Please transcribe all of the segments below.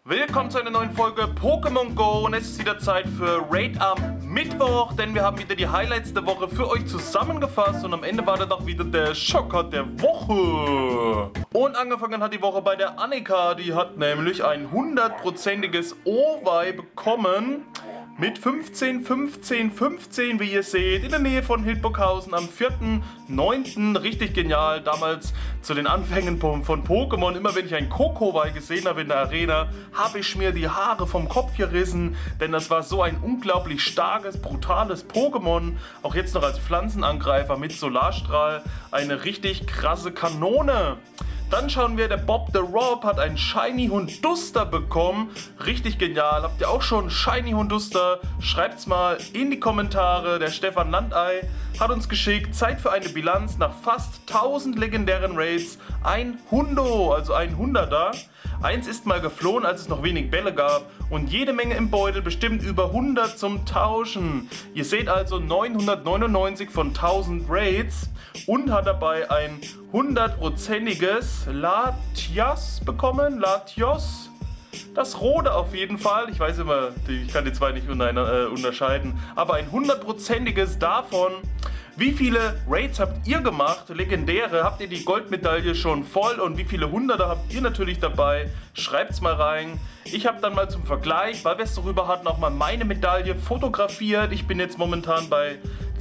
Willkommen zu einer neuen Folge Pokémon Go und es ist wieder Zeit für Raid am Mittwoch, denn wir haben wieder die Highlights der Woche für euch zusammengefasst und am Ende war dann auch wieder der Schocker der Woche. Und angefangen hat die Woche bei der Annika, die hat nämlich ein 100%iges O-Wei bekommen. Mit 15, 15, 15, wie ihr seht, in der Nähe von Hildburghausen am 4.9. Richtig genial. Damals zu den Anfängen von Pokémon, immer wenn ich ein Kokowai gesehen habe in der Arena, habe ich mir die Haare vom Kopf gerissen, denn das war so ein unglaublich starkes, brutales Pokémon. Auch jetzt noch als Pflanzenangreifer mit Solarstrahl, eine richtig krasse Kanone. Dann schauen wir, der Bob the Rob hat einen Shiny Hunduster bekommen. Richtig genial. Habt ihr auch schon Shiny Hunduster? Schreibt's mal in die Kommentare. Der Stefan Landei hat uns geschickt, Zeit für eine Bilanz nach fast 1000 legendären Raids. Ein Hundo, also ein Hunderter. Eins ist mal geflohen, als es noch wenig Bälle gab und jede Menge im Beutel, bestimmt über 100 zum Tauschen. Ihr seht also 999 von 1000 Raids und hat dabei ein 100%iges Latias bekommen. Latios. Das Rote auf jeden Fall. Ich weiß immer, ich kann die zwei nicht unterscheiden. Aber ein 100%iges davon. Wie viele Raids habt ihr gemacht? Legendäre, habt ihr die Goldmedaille schon voll und wie viele Hunderter habt ihr natürlich dabei? Schreibt's mal rein. Ich habe dann mal zum Vergleich, weil wir es darüber hatten, auch mal meine Medaille fotografiert. Ich bin jetzt momentan bei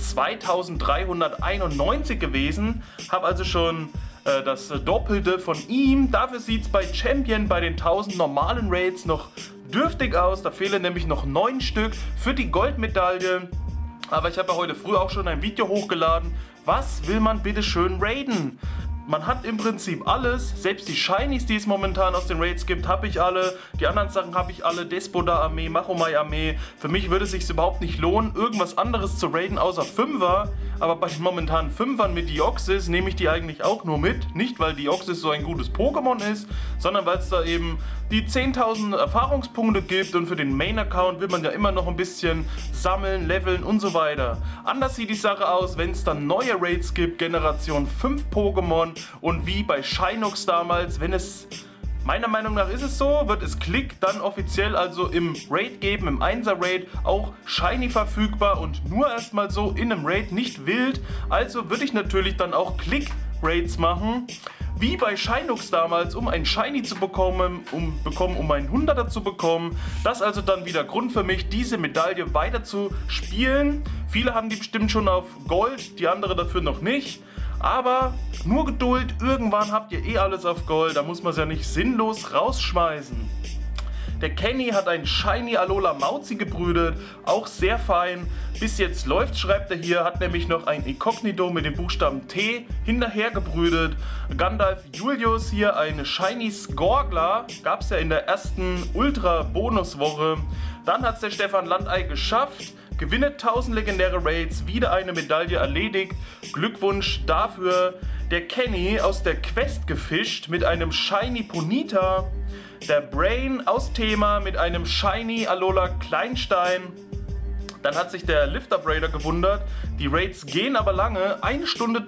2391 gewesen, habe also schon das Doppelte von ihm. Dafür sieht es bei Champion bei den 1000 normalen Raids noch dürftig aus. Da fehlen nämlich noch 9 Stück für die Goldmedaille. Aber ich habe ja heute früh auch schon ein Video hochgeladen. Was will man bitte schön raiden? Man hat im Prinzip alles, selbst die Shinies, die es momentan aus den Raids gibt, habe ich alle. Die anderen Sachen habe ich alle, Despodar-Armee, Machomai-Armee. Für mich würde es sich überhaupt nicht lohnen, irgendwas anderes zu raiden außer 5er. Aber bei den momentanen 5ern mit Deoxys nehme ich die eigentlich auch nur mit. Nicht, weil Deoxys so ein gutes Pokémon ist, sondern weil es da eben die 10.000 Erfahrungspunkte gibt und für den Main-Account will man ja immer noch ein bisschen sammeln, leveln und so weiter. Anders sieht die Sache aus, wenn es dann neue Raids gibt, Generation 5 Pokémon und wie bei Shinox damals, wenn es, meiner Meinung nach ist es so, wird es Klick dann offiziell also im Raid geben, im 1er Raid auch Shiny verfügbar und nur erstmal so in einem Raid, nicht wild. Also würde ich natürlich dann auch Klick Raids machen. Wie bei Shinox damals, um ein Shiny zu bekommen, um einen 100er zu bekommen. Das also dann wieder Grund für mich, diese Medaille weiter zu spielen. Viele haben die bestimmt schon auf Gold, die andere dafür noch nicht. Aber nur Geduld, irgendwann habt ihr eh alles auf Gold, da muss man es ja nicht sinnlos rausschmeißen. Der Kenny hat einen Shiny Alola Mauzi gebrütet, auch sehr fein. Bis jetzt läuft, schreibt er hier, hat nämlich noch ein Inkognito mit dem Buchstaben T hinterher gebrütet. Gandalf Julius hier, eine Shiny Skorgler, gab es ja in der ersten Ultra-Bonuswoche. Dann hat es der Stefan Landei geschafft. Gewinne 1000 legendäre Raids, wieder eine Medaille erledigt. Glückwunsch dafür. Der Kenny aus der Quest gefischt mit einem Shiny Ponita. Der Brain aus Thema mit einem Shiny Alola Kleinstein. Dann hat sich der Lifter-Braider gewundert. Die Raids gehen aber lange, 1 Stunde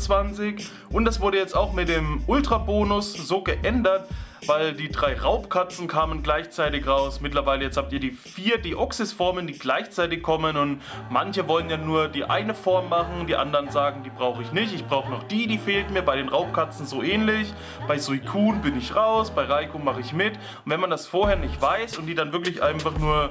23. Und das wurde jetzt auch mit dem Ultra-Bonus so geändert, weil die 3 Raubkatzen kamen gleichzeitig raus. Mittlerweile jetzt habt ihr die 4 Deoxys-Formen, die gleichzeitig kommen und manche wollen ja nur die eine Form machen, die anderen sagen, die brauche ich nicht, ich brauche noch die fehlt mir. Bei den Raubkatzen so ähnlich. Bei Suicune bin ich raus, bei Raikou mache ich mit. Und wenn man das vorher nicht weiß und die dann wirklich einfach nur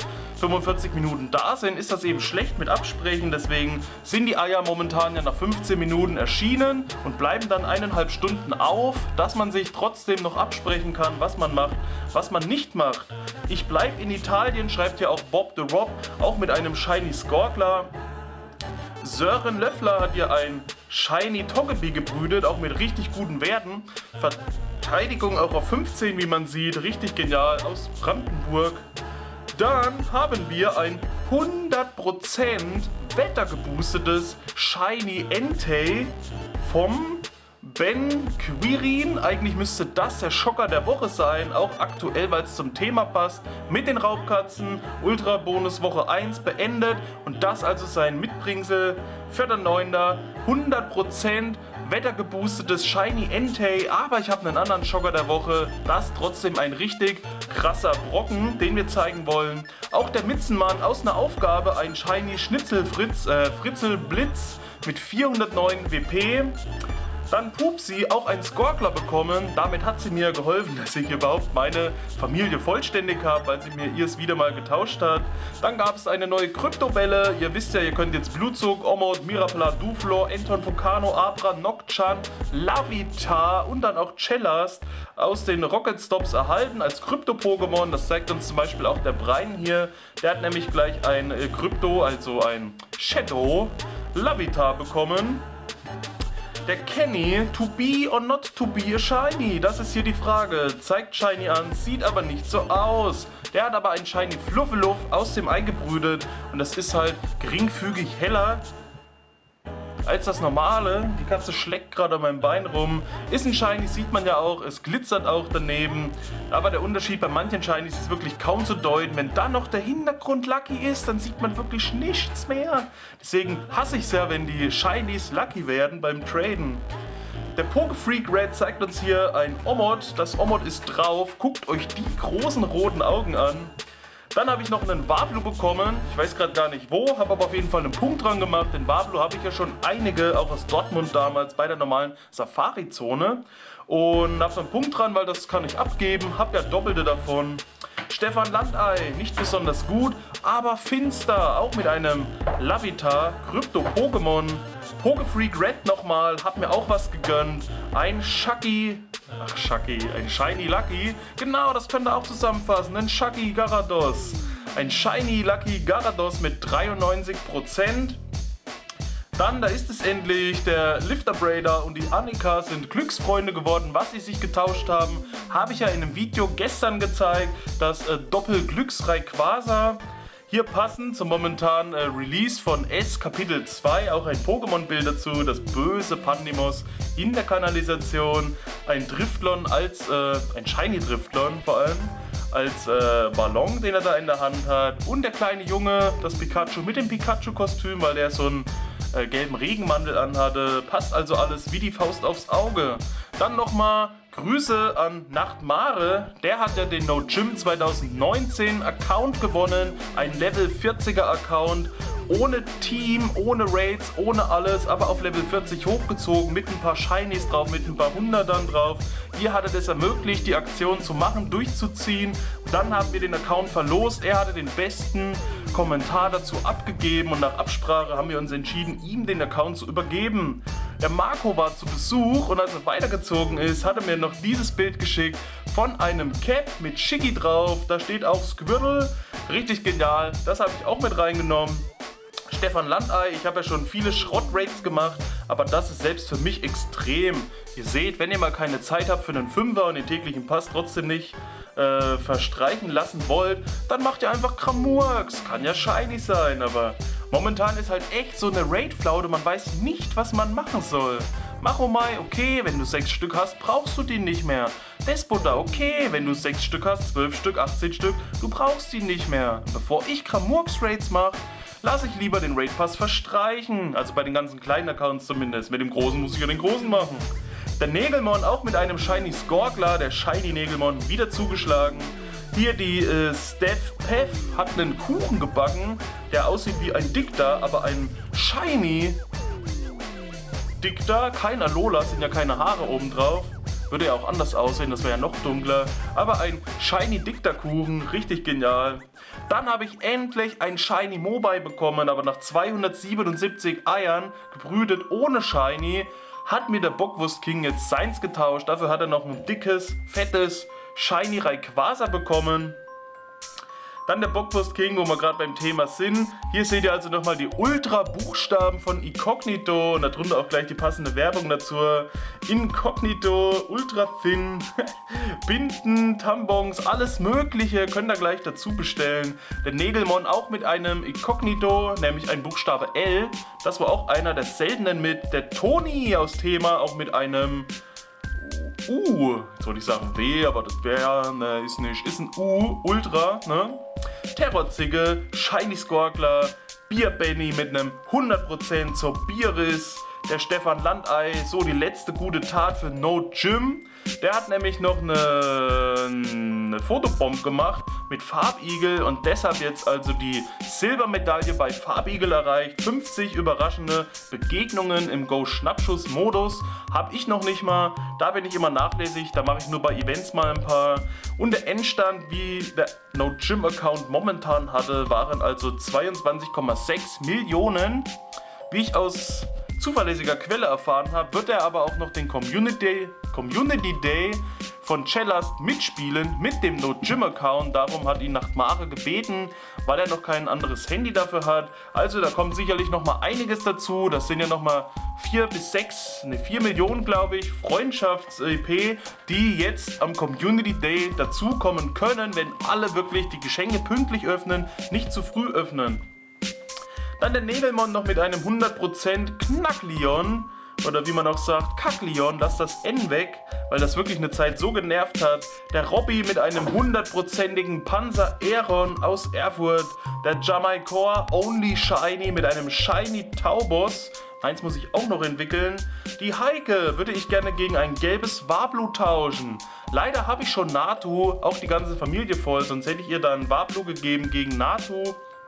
45 Minuten da sind, ist das eben schlecht mit Absprechen. Deswegen sind die Eier momentan ja nach 15 Minuten erschienen und bleiben dann 1,5 Stunden auf, dass man sich trotzdem noch absprechen kann, was man macht, was man nicht macht. Ich bleibe in Italien, schreibt hier auch Bob the Rob, auch mit einem Shiny Skorgler. Sören Löffler hat hier ein Shiny Togepi gebrütet, auch mit richtig guten Werten. Verteidigung auch auf 15, wie man sieht, richtig genial, aus Brandenburg. Dann haben wir ein 100% wettergeboostetes Shiny Entei vom Ben Quirin, eigentlich müsste das der Schocker der Woche sein, auch aktuell, weil es zum Thema passt, mit den Raubkatzen, Ultra Bonus Woche 1 beendet und das also sein Mitbringsel, 4.9. 100% wettergeboostetes Shiny Entei, aber ich habe einen anderen Schocker der Woche, das trotzdem ein richtig krasser Brocken, den wir zeigen wollen. Auch der Mitzenmann aus einer Aufgabe, ein Shiny Fritzel Blitz mit 409 WP. Dann Pupsi, auch ein Skorkler bekommen. Damit hat sie mir geholfen, dass ich überhaupt meine Familie vollständig habe, weil sie mir ihrs wieder mal getauscht hat. Dann gab es eine neue Kryptowelle. Ihr wisst ja, ihr könnt jetzt Blutzug, Omod, Mirapla, Duflor, Enton, Vulcano, Abra, Nocturne, Lavitar und dann auch Cellast aus den Rocket Stops erhalten als Krypto-Pokémon. Das zeigt uns zum Beispiel auch der Brein hier. Der hat nämlich gleich ein Krypto, also ein Shadow Lavitar bekommen. Der Kenny, to be or not to be a Shiny? Das ist hier die Frage. Zeigt Shiny an, sieht aber nicht so aus. Der hat aber ein Shiny Fluffeluff aus dem eingebrütet und das ist halt geringfügig heller als das normale. Die Katze schlägt gerade an meinem Bein rum. Ist ein Shiny, sieht man ja auch. Es glitzert auch daneben. Aber der Unterschied bei manchen Shinies ist wirklich kaum zu deuten. Wenn dann noch der Hintergrund Lucky ist, dann sieht man wirklich nichts mehr. Deswegen hasse ich es ja, wenn die Shinies Lucky werden beim Traden. Der Pokefreak Red zeigt uns hier ein Omod. Das Omod ist drauf. Guckt euch die großen roten Augen an. Dann habe ich noch einen Wablu bekommen, ich weiß gerade gar nicht wo, habe aber auf jeden Fall einen Punkt dran gemacht. Den Wablu habe ich ja schon einige, auch aus Dortmund damals, bei der normalen Safari-Zone. Und habe so einen Punkt dran, weil das kann ich abgeben, habe ja Doppelte davon. Stefan Landei, nicht besonders gut, aber finster, auch mit einem Lavitar, Krypto-Pokémon. Pokefreak Red nochmal, hat mir auch was gegönnt. Ein Shiny Lucky. Genau, das könnt ihr auch zusammenfassen. Ein Shaggy Garados. Ein Shiny Lucky Garados mit 93%. Dann, da ist es endlich, der Lifter Braider und die Annika sind Glücksfreunde geworden. Was sie sich getauscht haben, habe ich ja in einem Video gestern gezeigt. Das Doppel-Glücks-Rayquaza. Hier passend zum momentanen Release von S Kapitel 2 auch ein Pokémon-Bild dazu, das böse Pandemos in der Kanalisation, ein Driftlon ein Shiny Driftlon vor allem, als Ballon, den er da in der Hand hat und der kleine Junge, das Pikachu mit dem Pikachu-Kostüm, weil der so einen gelben Regenmantel anhatte, passt also alles wie die Faust aufs Auge. Dann nochmal Grüße an Nachtmare, der hat ja den No Gym 2019 Account gewonnen, ein Level 40er Account, ohne Team, ohne Raids, ohne alles, aber auf Level 40 hochgezogen, mit ein paar Shinies drauf, mit ein paar Hundertern drauf. Ihr hattet es ermöglicht, die Aktion zu machen, durchzuziehen. Dann haben wir den Account verlost, er hatte den besten Kommentar dazu abgegeben und nach Absprache haben wir uns entschieden, ihm den Account zu übergeben. Der Marco war zu Besuch und als er weitergezogen ist, hat er mir noch dieses Bild geschickt von einem Cap mit Shiggy drauf. Da steht auch Squirtle, richtig genial, das habe ich auch mit reingenommen. Stefan Landei, ich habe ja schon viele Schrott-Raids gemacht, aber das ist selbst für mich extrem. Ihr seht, wenn ihr mal keine Zeit habt für einen Fünfer und den täglichen Pass trotzdem nicht verstreichen lassen wollt, dann macht ihr einfach Kramurks. Kann ja shiny sein, aber momentan ist halt echt so eine Raid-Flaute, man weiß nicht, was man machen soll. Machomai, okay, wenn du 6 Stück hast, brauchst du die nicht mehr. Despota, okay, wenn du 6 Stück hast, 12 Stück, 18 Stück, du brauchst die nicht mehr. Bevor ich Kramurks-Raids mache, lasse ich lieber den Raid Pass verstreichen. Also bei den ganzen kleinen Accounts zumindest. Mit dem großen muss ich ja den großen machen. Der Nägelmon auch mit einem Shiny Skorkler, der Shiny Nägelmon, wieder zugeschlagen. Hier die Steph Peff hat einen Kuchen gebacken, der aussieht wie ein Dicta, aber ein Shiny Dicta. Kein Alola, sind ja keine Haare oben drauf. Würde ja auch anders aussehen, das wäre ja noch dunkler. Aber ein Shiny Dicta Kuchen, richtig genial. Dann habe ich endlich ein Shiny Mobile bekommen, aber nach 277 Eiern, gebrütet ohne Shiny, hat mir der Bockwurst King jetzt seins getauscht. Dafür hat er noch ein dickes, fettes Shiny Rayquaza bekommen. Dann der Bockwurst King, wo wir gerade beim Thema sind. Hier seht ihr also nochmal die Ultra-Buchstaben von Incognito und darunter auch gleich die passende Werbung dazu. Incognito, Ultra Thin, Binden, Tampons, alles mögliche könnt ihr gleich dazu bestellen. Der Nägelmon auch mit einem Incognito, nämlich ein Buchstabe L. Das war auch einer der seltenen mit. Der Toni aus Thema auch mit einem jetzt wollte ich sagen W, aber das wäre, ne, ist nicht, ist ein U, Ultra, ne? Terrorzicke, Shiny Skorgler, Bier Benny mit einem 100% zur Bierriss, der Stefan Landei, so die letzte gute Tat für No Gym. Der hat nämlich noch eine Fotobomb gemacht mit Farbigel und deshalb jetzt also die Silbermedaille bei Farbigel erreicht. 50 überraschende Begegnungen im Go-Schnappschuss-Modus habe ich noch nicht mal. Da bin ich immer nachlässig, da mache ich nur bei Events mal ein paar. Und der Endstand, wie der No Gym Account momentan hatte, waren also 22,6 Millionen. Wie ich aus zuverlässiger Quelle erfahren habe, wird er aber auch noch den Community Day von Cellast mitspielen mit dem No Gym Account. Darum hat ihn nach Mare gebeten, weil er noch kein anderes Handy dafür hat. Also da kommt sicherlich noch mal einiges dazu. Das sind ja noch mal 4 Millionen, glaube ich, Freundschafts-EP, die jetzt am Community Day dazukommen können, wenn alle wirklich die Geschenke pünktlich öffnen, nicht zu früh öffnen. Dann der Nägelmon noch mit einem 100% Knackleon. Oder wie man auch sagt, Kackleon, lass das N weg, weil das wirklich eine Zeit so genervt hat. Der Robby mit einem 100%igen Panzer Aeron aus Erfurt. Der Jamaicor Only Shiny mit einem Shiny Taubos. Eins muss ich auch noch entwickeln. Die Heike würde ich gerne gegen ein gelbes Wablu tauschen. Leider habe ich schon Natu, auch die ganze Familie voll, sonst hätte ich ihr dann Wablu gegeben gegen Natu.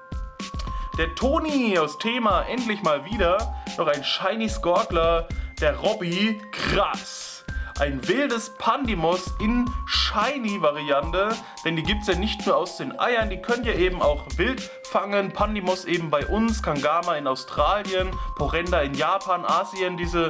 Der Toni aus Thema endlich mal wieder. Noch ein Shiny Skorgler. Der Robby, krass. Ein wildes Pandimos in Shiny-Variante. Denn die gibt es ja nicht nur aus den Eiern, die könnt ihr eben auch wild fangen. Pandimos eben bei uns, Kangama in Australien, Porenda in Japan, Asien, diese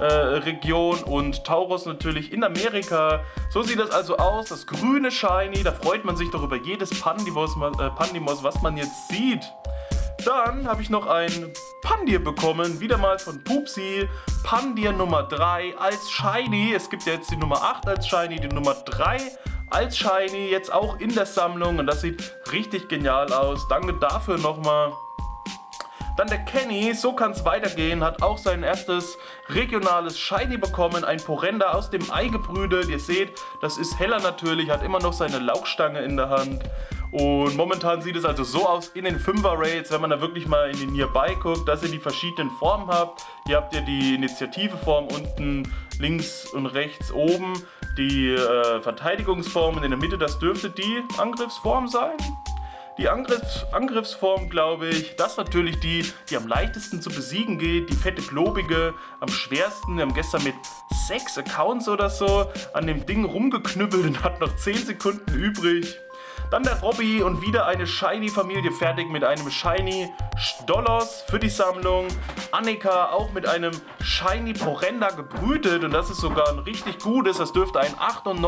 Region und Tauros natürlich in Amerika. So sieht das also aus, das grüne Shiny. Da freut man sich doch über jedes Pandimos, was man jetzt sieht. Dann habe ich noch ein Pandir bekommen, wieder mal von Pupsi. Pandir Nummer 3 als Shiny. Es gibt ja jetzt die Nummer 8 als Shiny, die Nummer 3 als Shiny, jetzt auch in der Sammlung. Und das sieht richtig genial aus. Danke dafür nochmal. Dann der Kenny, so kann es weitergehen, hat auch sein erstes regionales Shiny bekommen. Ein Porenda aus dem Ei gebrütet. Ihr seht, das ist heller natürlich, hat immer noch seine Lauchstange in der Hand. Und momentan sieht es also so aus in den 5er-Raids, wenn man da wirklich mal in den Nearby guckt, dass ihr die verschiedenen Formen habt. Hier habt ihr die Initiative-Form unten links und rechts oben, die Verteidigungsform und in der Mitte, das dürfte die Angriffsform sein. Die Angriffsform, glaube ich, das natürlich die am leichtesten zu besiegen geht. Die fette Globige, am schwersten. Wir haben gestern mit 6 Accounts oder so an dem Ding rumgeknüppelt und hat noch 10 Sekunden übrig. Dann der Robby und wieder eine Shiny-Familie fertig mit einem Shiny Stolos für die Sammlung. Annika auch mit einem Shiny Porenda gebrütet und das ist sogar ein richtig gutes, das dürfte ein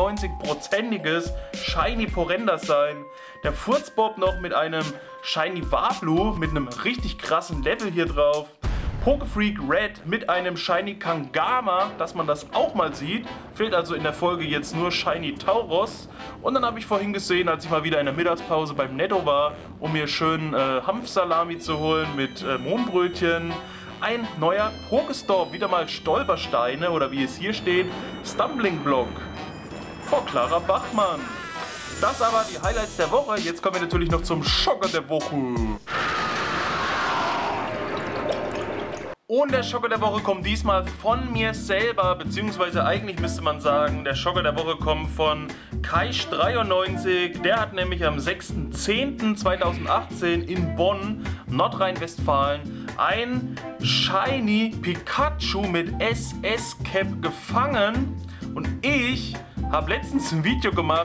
98%iges Shiny Porenda sein. Der Furzbob noch mit einem Shiny Wablu mit einem richtig krassen Level hier drauf. Pokefreak Red mit einem Shiny Kangama, dass man das auch mal sieht. Fehlt also in der Folge jetzt nur Shiny Tauros. Und dann habe ich vorhin gesehen, als ich mal wieder in der Mittagspause beim Netto war, um mir schön Hanfsalami zu holen mit Mohnbrötchen. Ein neuer Pokestop, wieder mal Stolpersteine oder wie es hier steht, Stumbling Block vor Clara Bachmann. Das aber die Highlights der Woche. Jetzt kommen wir natürlich noch zum Schocker der Woche. Und der Schocker der Woche kommt diesmal von mir selber, beziehungsweise eigentlich müsste man sagen, der Schocker der Woche kommt von Kaisch93. Der hat nämlich am 6.10.2018 in Bonn, Nordrhein-Westfalen, ein Shiny Pikachu mit SS-Cap gefangen. Und ich habe letztens ein Video gemacht,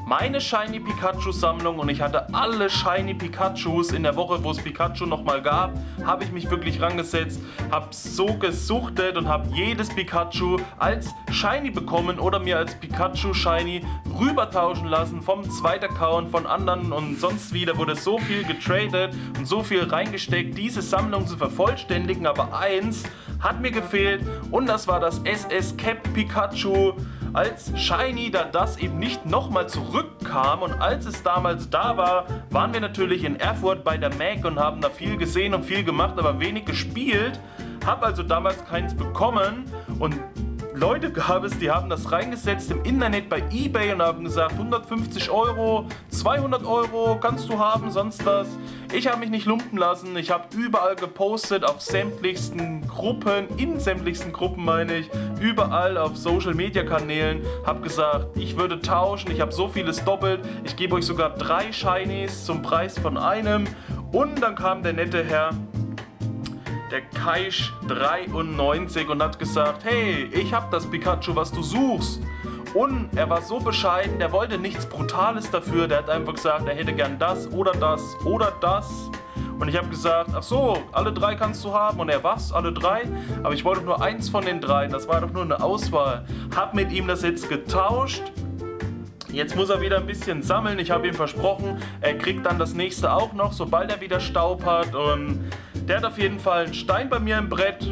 meine Shiny Pikachu Sammlung und ich hatte alle Shiny Pikachus in der Woche, wo es Pikachu nochmal gab, habe ich mich wirklich rangesetzt, habe so gesuchtet und habe jedes Pikachu als Shiny bekommen oder mir als Pikachu Shiny rübertauschen lassen vom zweiten Account, von anderen und sonst wie. Da wurde so viel getradet und so viel reingesteckt, diese Sammlung zu vervollständigen, aber eins hat mir gefehlt und das war das SS Cap Pikachu als Shiny, da das eben nicht nochmal zurückkam. Und als es damals da war, waren wir natürlich in Erfurt bei der Mac und haben da viel gesehen und viel gemacht, aber wenig gespielt. Hab also damals keins bekommen und Leute gab es, die haben das reingesetzt im Internet bei eBay und haben gesagt 150 Euro, 200 Euro kannst du haben, sonst was. Ich habe mich nicht lumpen lassen, ich habe überall gepostet, auf sämtlichsten Gruppen, in sämtlichsten Gruppen meine ich, überall auf Social Media Kanälen, habe gesagt, ich würde tauschen, ich habe so vieles doppelt, ich gebe euch sogar 3 Shinies zum Preis von einem und dann kam der nette Herr, der Kaisch93 und hat gesagt, hey, ich hab das Pikachu, was du suchst. Und er war so bescheiden, der wollte nichts Brutales dafür, der hat einfach gesagt, er hätte gern das oder das oder das. Und ich habe gesagt, ach so, alle 3 kannst du haben. Und er, was, alle 3? Aber ich wollte nur eins von den 3, das war doch nur eine Auswahl. Hab mit ihm das jetzt getauscht. Jetzt muss er wieder ein bisschen sammeln, ich habe ihm versprochen, er kriegt dann das nächste auch noch, sobald er wieder Staub hat und der hat auf jeden Fall einen Stein bei mir im Brett.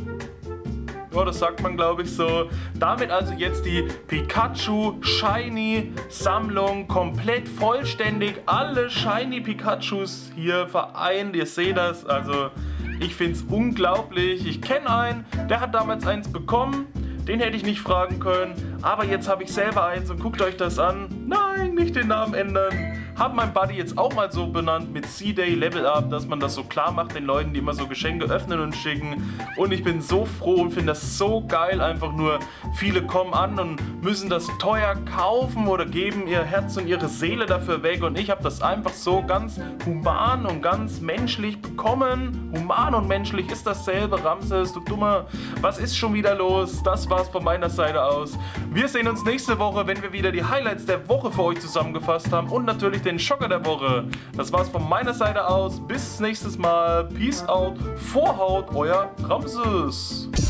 Ja, das sagt man glaube ich so. Damit also jetzt die Pikachu Shiny Sammlung komplett vollständig, alle Shiny Pikachus hier vereint, ihr seht das, also ich finde es unglaublich. Ich kenne einen, der hat damals eins bekommen. Den hätte ich nicht fragen können, aber jetzt habe ich selber eins und guckt euch das an. Nein, nicht den Namen ändern. Hab mein Buddy jetzt auch mal so benannt mit C-Day Level Up, dass man das so klar macht den Leuten, die immer so Geschenke öffnen und schicken. Und ich bin so froh und finde das so geil, einfach nur viele kommen an und müssen das teuer kaufen oder geben ihr Herz und ihre Seele dafür weg. Und ich habe das einfach so ganz human und ganz menschlich bekommen. Human und menschlich ist dasselbe, Ramses, du Dummer. Was ist schon wieder los? Das war's von meiner Seite aus. Wir sehen uns nächste Woche, wenn wir wieder die Highlights der Woche für euch zusammengefasst haben und natürlich den Schocker der Woche. Das war's von meiner Seite aus. Bis nächstes Mal. Peace out. Vorhaut, euer Ramses.